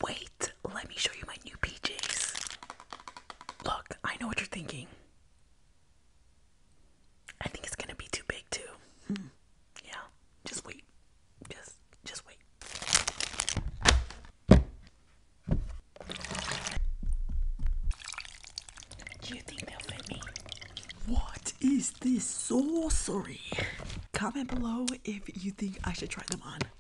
Wait, let me show you my new PJs. Look, I know what you're thinking. I think it's gonna be too big too. Yeah, just wait. Just wait. Do you think they'll fit me? What is this sorcery? Comment below if you think I should try them on.